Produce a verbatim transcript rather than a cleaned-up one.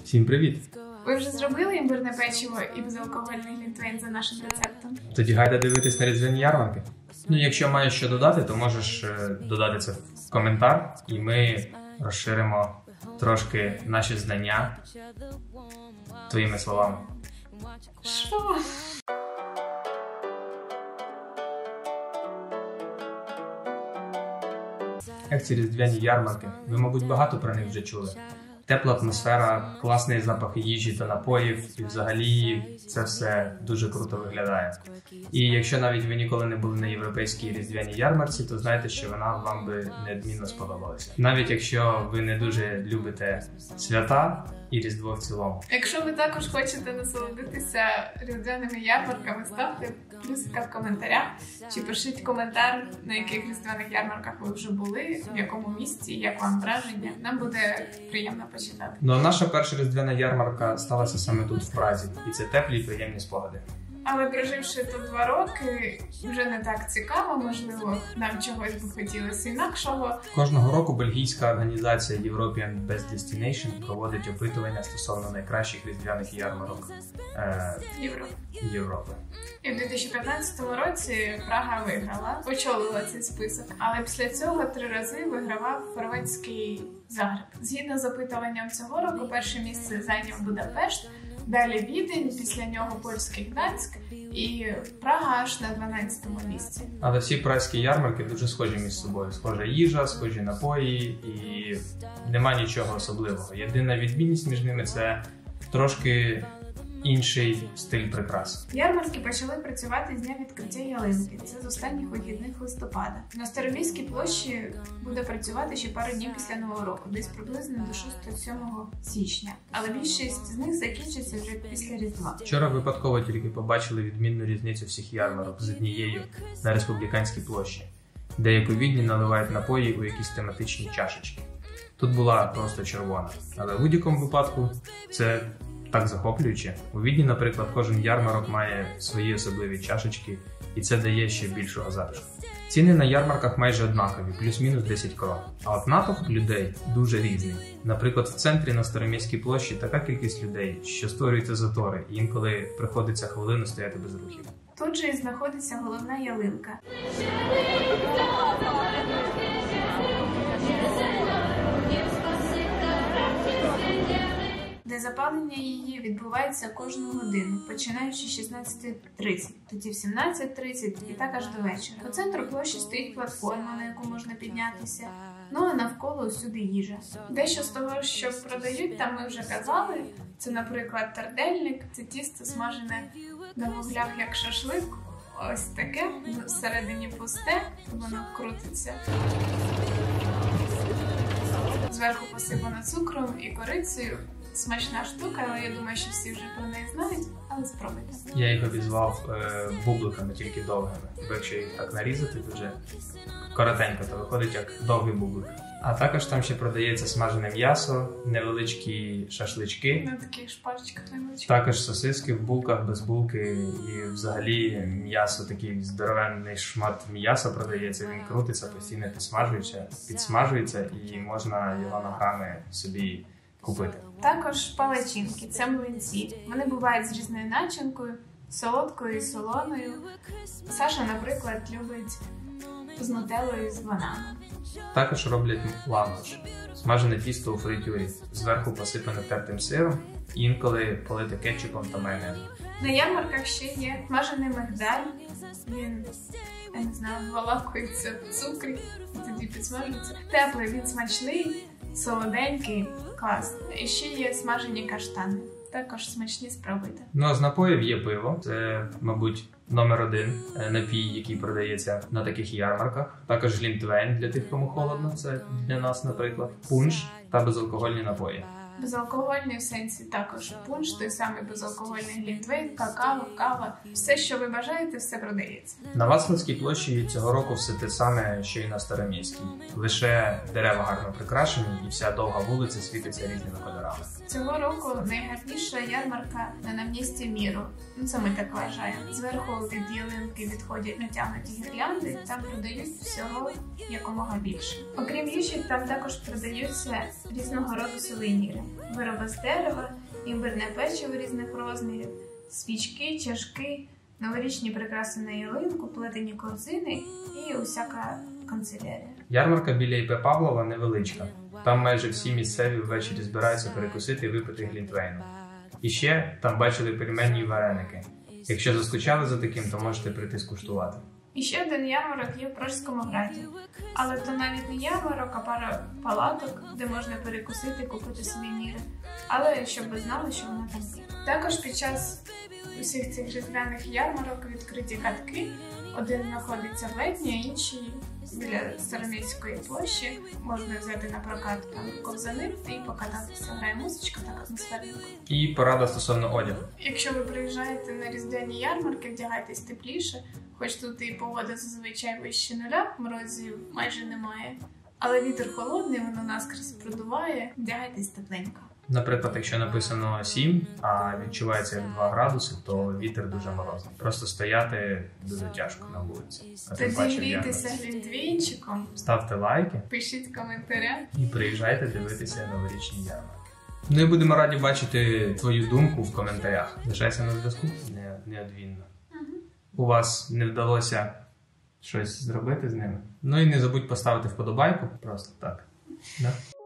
Всім привіт! Ви вже зробили імбирне печиво і безалкогольний глінтвейн за нашим рецептом? Тоді гайда дивитись на різдвяні ярмарки. Ну, якщо маєш що додати, то можеш додати це в коментар, і ми розширимо трошки наші знання твоїми словами. Що? Як ці різдвяні ярмарки? Ви, мабуть, багато про них вже чули. Тепла атмосфера, класний запах їжі та напоїв, і взагалі це все дуже круто виглядає. І якщо навіть ви ніколи не були на європейській різдвяній ярмарці, то знаєте, що вона вам би неодмінно сподобалася. Навіть якщо ви не дуже любите свята і Різдво в цілому. Якщо ви також хочете насолодитися різдвяними ярмарками, ставте плюсика в коментарях, чи пишіть коментар, на яких різдвяних ярмарках ви вже були, в якому місці, як вам враження. Нам буде приємно почитати. Ну а наша перша різдвяна ярмарка сталася саме тут, в Празі, і це теплі і приємні спогади. Але проживши тут два роки, вже не так цікаво, можливо, нам чогось би хотілося інакшого. Кожного року бельгійська організація European Best Destination проводить опитування стосовно найкращих різдвяних ярмарок е... Європи. Європи. І в дві тисячі п'ятнадцятому році Прага виграла, очолила цей список, але після цього три рази вигравав хорватський Загреб. Згідно з опитуванням цього року, перше місце зайняв Будапешт, далі Відень, після нього польський Гданськ і Прага аж на дванадцятому місці. Але всі празькі ярмарки дуже схожі між собою. Схожа їжа, схожі напої і нема нічого особливого. Єдина відмінність між ними – це трошки інший стиль прикрас. Ярмарки почали працювати з дня відкриття ялинки. Це з останніх вихідних листопада. На Староміській площі буде працювати ще пару днів після Нового року, десь приблизно до шостого-сьомого січня. Але більшість з них закінчиться вже після Різдва. Вчора випадково тільки побачили відмінну різницю всіх ярмарок з однією на Республіканській площі, де як у Відні наливають напої у якісь тематичні чашечки. Тут була просто червона. Але в будь-якому випадку це так захоплююче. У Відні, наприклад, кожен ярмарок має свої особливі чашечки, і це дає ще більшого затишку. Ціни на ярмарках майже однакові, плюс-мінус десять крон. А от натовп людей дуже різний. Наприклад, в центрі на Староміській площі така кількість людей, що створюються затори, і інколи приходиться хвилину стояти без рухів. Тут же і знаходиться головна ялинка. Де запалення її відбувається кожну годину, починаючи з шістнадцяти тридцять, тоді в сімнадцять тридцять і так аж до вечора. По центру площі стоїть платформа, на яку можна піднятися, ну а навколо усюди їжа. Дещо з того, що продають, там ми вже казали. Це, наприклад, тардельник, це тісто смажене на вуглях як шашлик, ось таке, всередині пусте, воно крутиться. Зверху посипано цукром і корицею. Смачна штука, але я думаю, що всі вже про неї знають, але спробуйте. Я їх обізвав е, бубликами, тільки довгими. Бо якщо їх так нарізати дуже коротенько, то виходить як довгий бублик. А також там ще продається смажене м'ясо, невеличкі шашлички. На таких шпажечках невеличких. Також сосиски в булках, без булки і взагалі м'ясо, такий здоровенний шмат м'яса продається, він крутиться, постійно підсмажується, підсмажується і можна його на грами собі купити. Також палачинки, це млинці. Вони бувають з різною начинкою, солодкою і солоною. Саша, наприклад, любить з нутеллою і з бананом. Також роблять лангуш, смажене тісто у фритюрі, зверху посипане тертим сиром, інколи полите кетчупом та майонезом. На ярмарках ще є смажений мигдаль. Він, я не знаю, валакується в цукрі і тоді підсмажується. Теплий, він смачний, солоденький, клас. І ще є смажені каштани. Також смачні, спробуйте. Ну а з напоїв є пиво. Це, мабуть, номер один напій, який продається на таких ярмарках. Також глінтвейн для тих, кому холодно. Це для нас, наприклад. Пунш та безалкогольні напої. Безалкогольний в сенсі також пунш, той самий безалкогольний глінтвейн, какао, кава. Все, що ви бажаєте, все продається. На Вацлавській площі цього року все те саме, що й на Староміській. Лише дерева гарно прикрашені і вся довга вулиця світиться різними кольорами. Цього року найгарніша ярмарка на місці Міру. Ну, це ми так вважаємо. Зверху від ялинки відходять натягнуті гірлянди, там продають всього якомога більше. Окрім їжі, там також продаються різного роду сувеніри. вироби з дерева, імбирне печиво різних розмірів, свічки, чашки, новорічні прикраси на ялинку, плетені корзини і усяка канцелярія. Ярмарка біля І Пе Павлова невеличка. Там майже всі місцеві ввечері збираються перекусити і випити глінтвейну. І ще там бачили пельмені і вареники. Якщо заскучали за таким, то можете прийти скуштувати. І ще один ярмарок є в Пражському граді. Але то навіть не ярмарок, а пара палаток, де можна перекусити і купити сувеніри. Але щоб ви знали, що вони там є. Також під час усіх цих різдвяних ярмарок відкриті катки. Один знаходиться в Етні, а інший біля Староміської площі. Можна взяти на прокат там ковзани і покататися. Грає музичка, так атмосферненько. І порада стосовно одягу. Якщо ви приїжджаєте на різдвяні ярмарки, вдягайтесь тепліше. Хоч тут і погода зазвичай вище нуля, морозів майже немає. Але вітер холодний, воно наскрізь продуває, вдягайтесь тепленько. Наприклад, якщо написано сім, а відчувається як два градуси, то вітер дуже морозний. Просто стояти дуже тяжко на вулиці. А тим Тоді паче грійтеся глінтвейнчиком, ставте лайки пишіть коментаря. і приїжджайте дивитися новорічні ярмарки. Ну і будемо раді бачити твою думку в коментарях. Лишайся на зв'язку не, неодмінно. Угу. У вас не вдалося щось зробити з ними. Ну і не забудь поставити вподобайку, просто так. Да?